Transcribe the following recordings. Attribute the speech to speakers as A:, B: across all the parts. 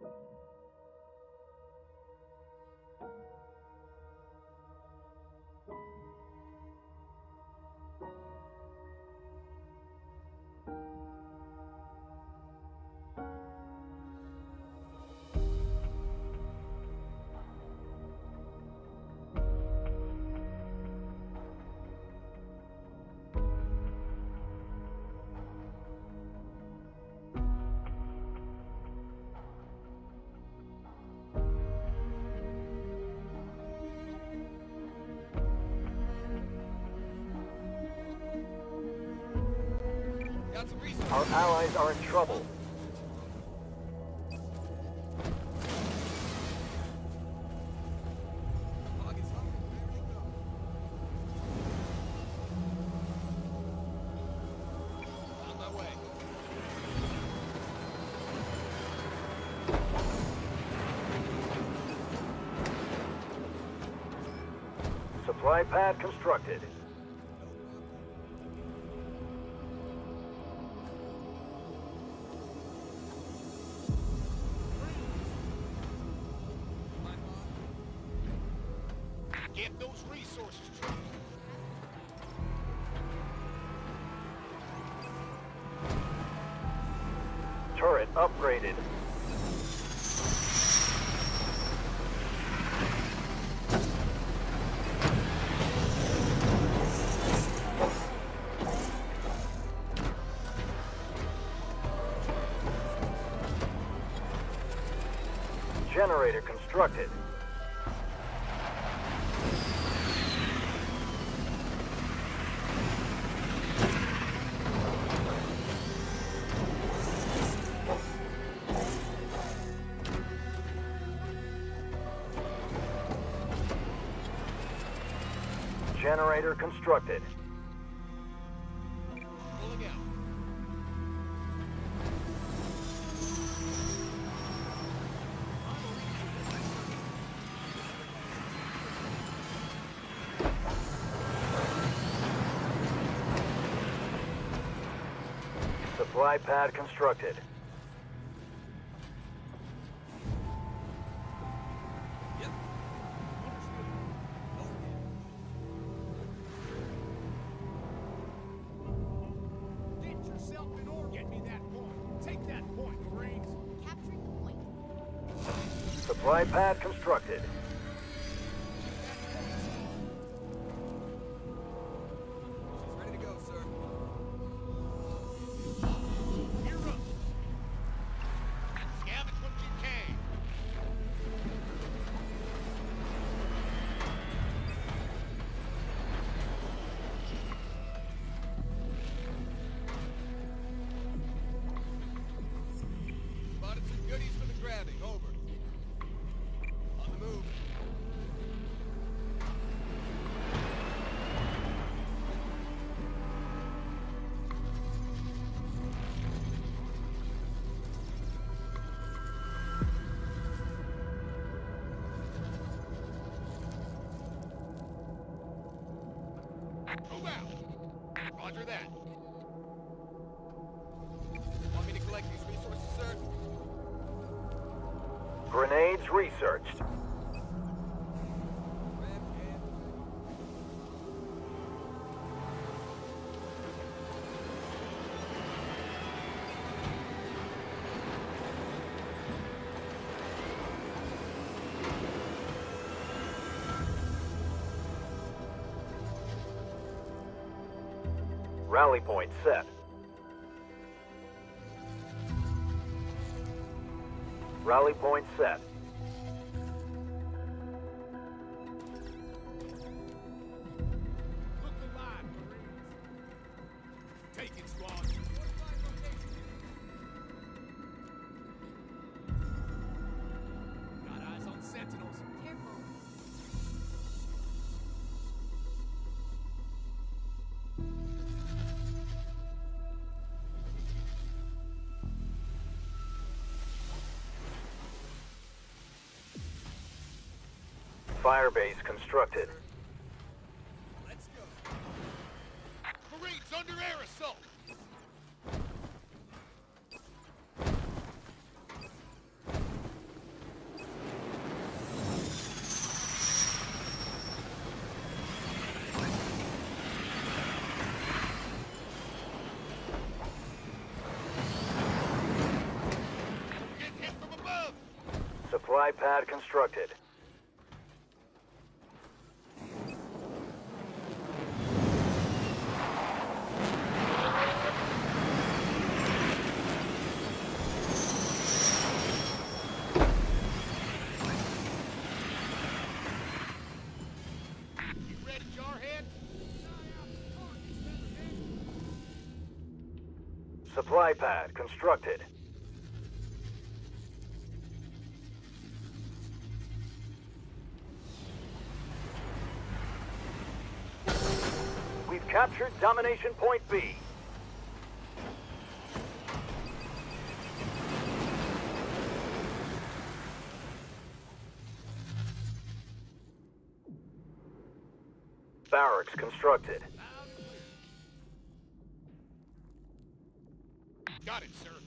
A: Our allies are in trouble.
B: On my way.
A: Supply pad constructed.
B: Get those resources, troops.
A: Turret upgraded. Generator constructed. Generator constructed.
B: Pulling out.
A: Supply pad constructed.
B: Yep. Get yourself in order. Get me that point. Take that point, Marines.
C: Capturing the point.
A: Supply pad constructed.
B: She's ready to go, sir. Gear up. Scavenge what you can. Spotted some goodies for the grabbing. Over. On the move. Move out! Roger that. Want me to collect these resources, sir?
A: Grenades researched.
B: Grab and...
A: Rally point set. Rally point set.
B: Look alive, Marines. Take it, squad. Got eyes on sentinels.
C: Careful.
A: Firebase constructed.
B: Let's go. Marines under air assault.
A: Supply pad constructed.
B: You ready, Jarhead?
A: Supply pad constructed. We've captured domination point B. Barracks constructed.
B: Got it, sir.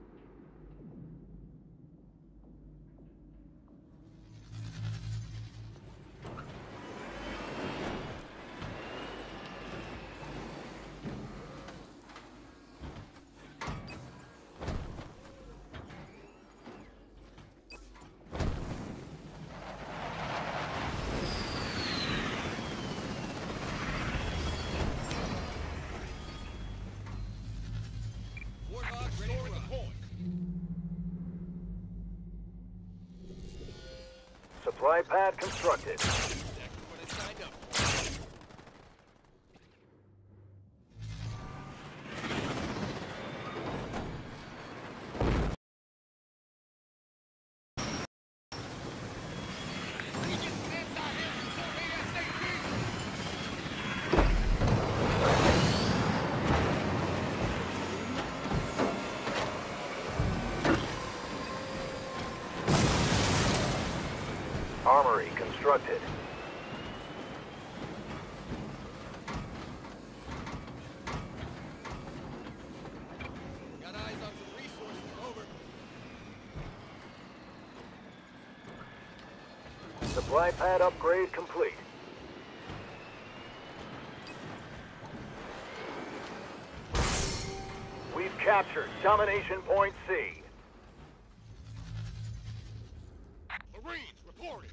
B: Warthog ready for the point.
A: Supply pad constructed.
B: Exactly what I signed up for. We get some inside here ASAP.
A: Armory constructed.
B: Got eyes on some resources. Over.
A: Supply pad upgrade complete. We've captured domination point C.
B: Marines, reporting.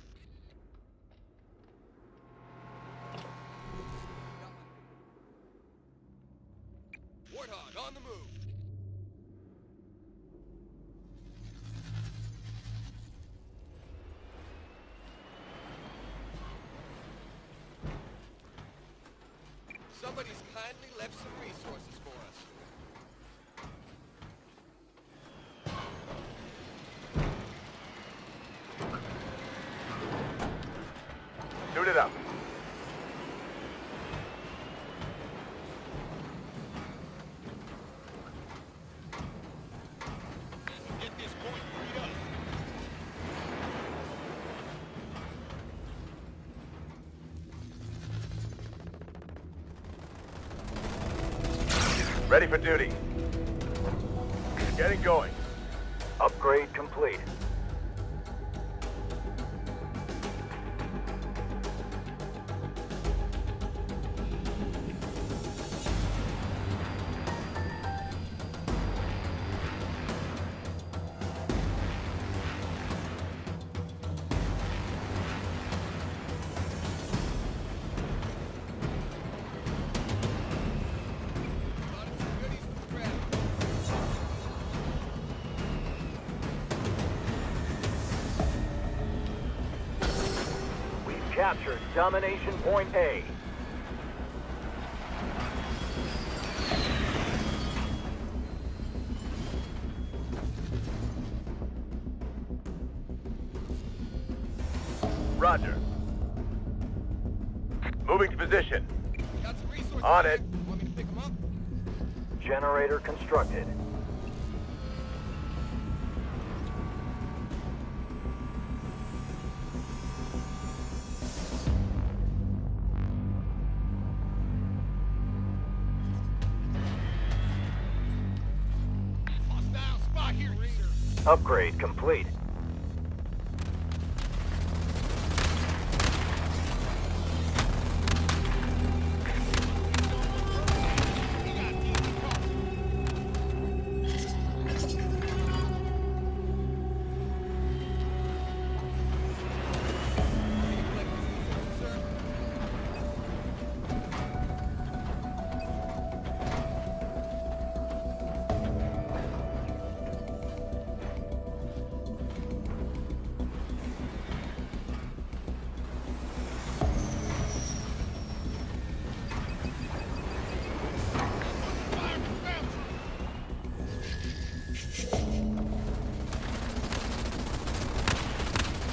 B: Warthog on the move. Somebody's kindly left some resources for us.
A: Suit it up.
B: Get this point freed up.
A: Ready for duty. Getting going. Upgrade complete.
B: Got some goodies for the grab.
A: We've captured domination point A. Roger. Moving to position.
B: Got some resources.
A: On
B: here.
A: it.
B: Want me to pick them up?
A: Generator constructed.
B: Hostile spot here, sir.
A: Upgrade complete.
B: We got easy cover.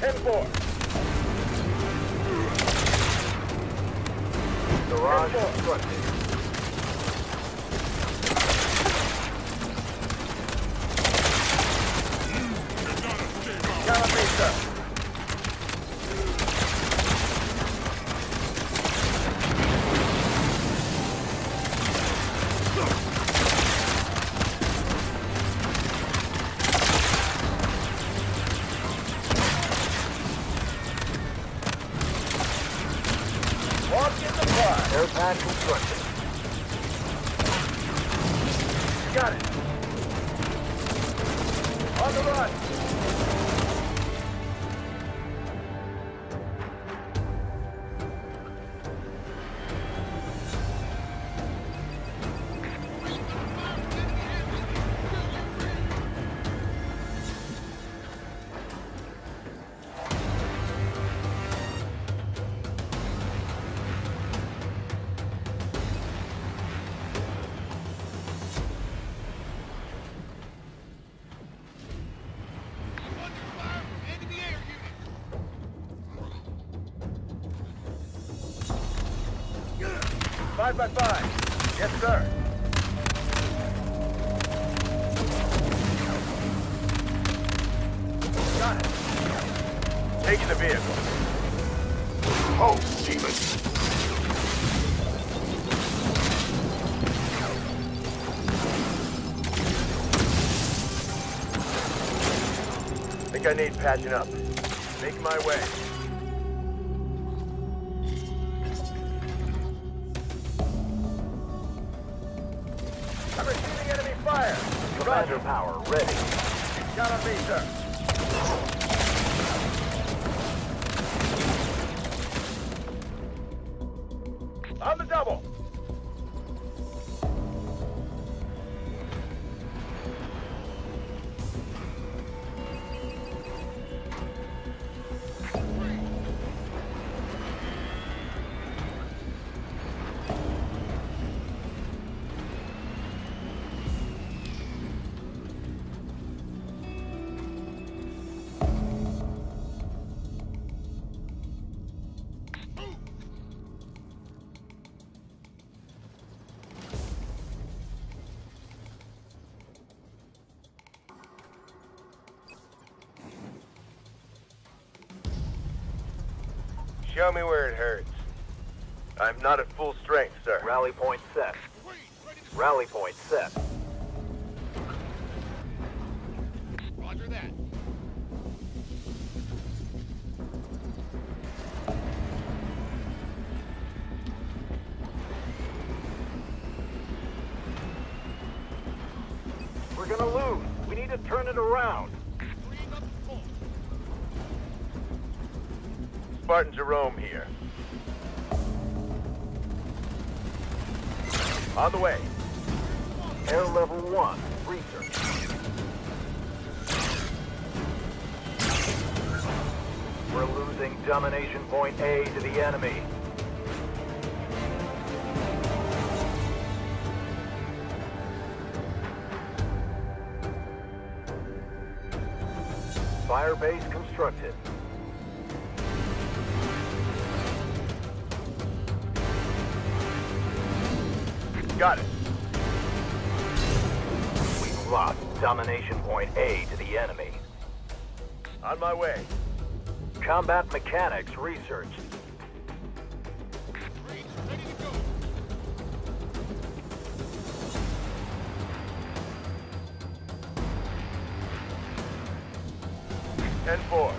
D: 10-4.
A: Garage
D: 10-4.
A: constructed.
D: Count on me, sir. Walk in the car.
A: Air pad constructed.
D: Got it. On the run.
B: Under fire from enemy air units.
D: 5x5. Yes, sir. Got it. Taking the vehicle.
E: Oh, demon!
D: Think I need patching up. Make my way. I'm receiving enemy fire.
A: Commander power ready.
D: Count on me, sir. On the double. Show me where it hurts. I'm not at full strength, sir.
A: Rally point set.
B: Wait, ready to
A: Rally point set.
B: Roger that.
A: We're gonna lose. We need to turn it around.
B: Bring up the phone.
D: Spartan Jerome here. On the way.
A: Air level 1. Research. We're losing domination point A to the enemy. Fire base constructed.
D: Got it.
A: We've lost domination point A to the enemy.
D: On my way.
A: Combat mechanics researched.
B: Range ready to go.
D: Ten four.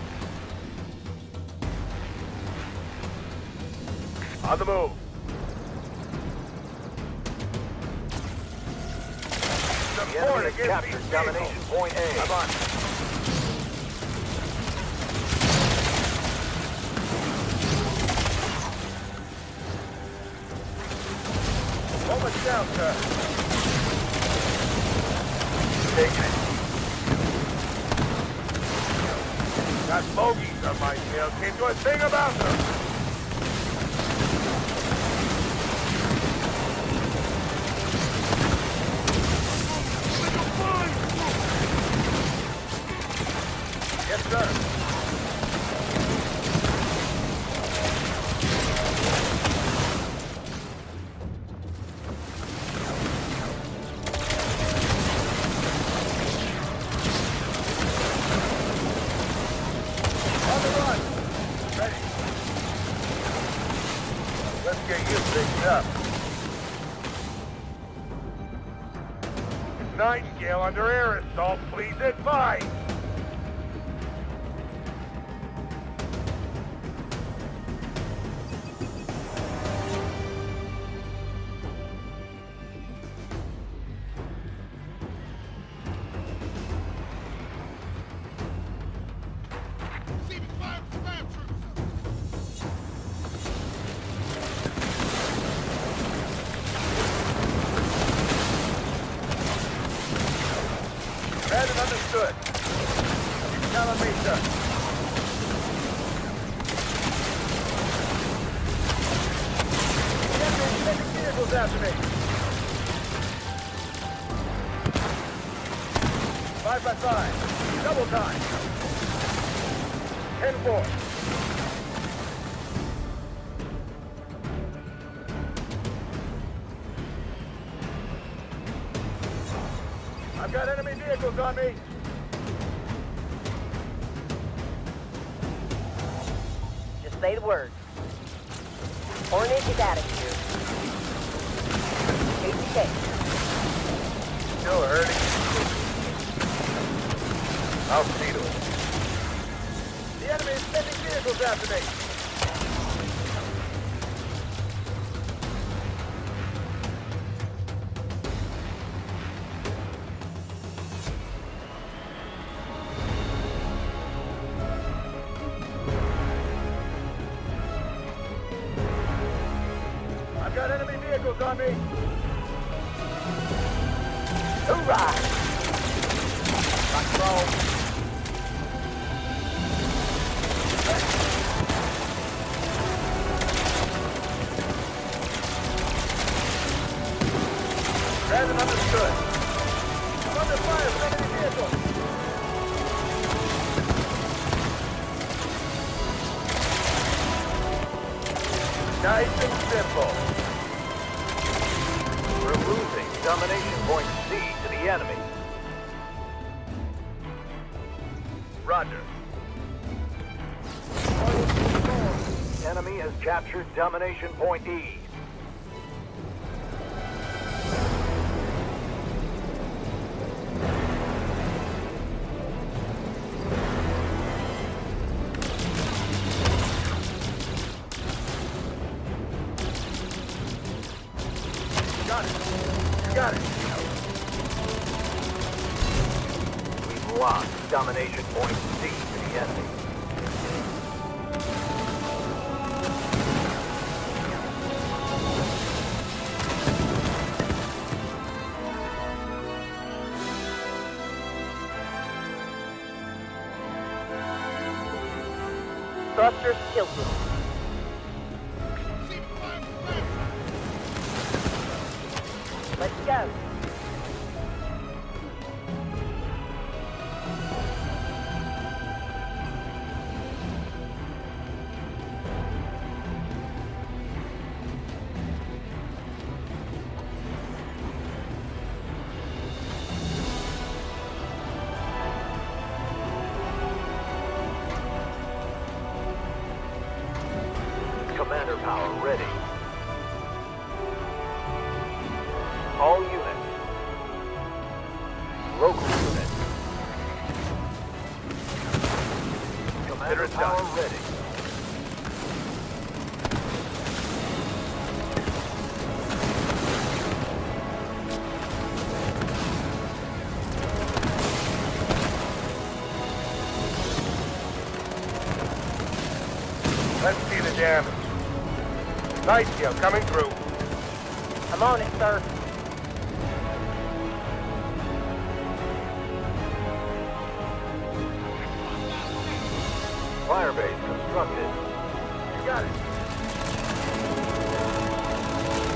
D: On the move.
A: The
D: Support
A: enemy has
D: against
A: captured
D: these
A: domination
D: vehicles.
A: point A.
D: I'm on. Almost down, sir. Taking it. Got bogeys on my tail. Can't do a thing about them. Yes, sir. Nightingale under air assault. Please advise.
B: Receiving fire from ground troops.
D: Read and understood. You tell me, sir. The enemy is sending vehicles after me. 5x5. Double time. 10-4. I've got enemy vehicles on me.
F: Just say the word. Hornet is out of here. ATK.
D: Still hurting. I'll see to it. The enemy is sending vehicles after me. I've got enemy vehicles on me.
F: Hoorah! Rock and roll.
D: Read and understood. I'm under fire from enemy vehicles. Nice and simple.
A: We're losing domination point C to the enemy.
D: Roger.
A: Enemy has captured domination point E.
D: Got it. You got it.
A: We've lost domination point C to the enemy.
F: Thrusters tilted.
B: Receiving fire from ground troops.
F: Let's go.
A: Commander power ready. All units. Local units. Commander power ready.
D: Let's see the damage. Nightingale coming through.
F: I'm on it, sir.
A: Firebase constructed.
D: You got it.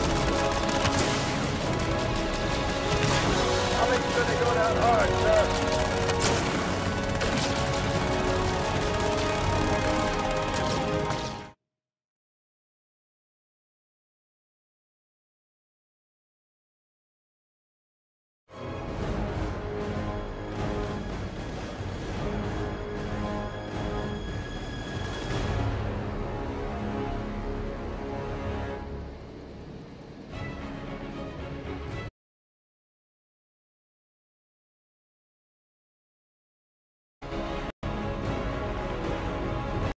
D: I'll make sure they go down hard, sir.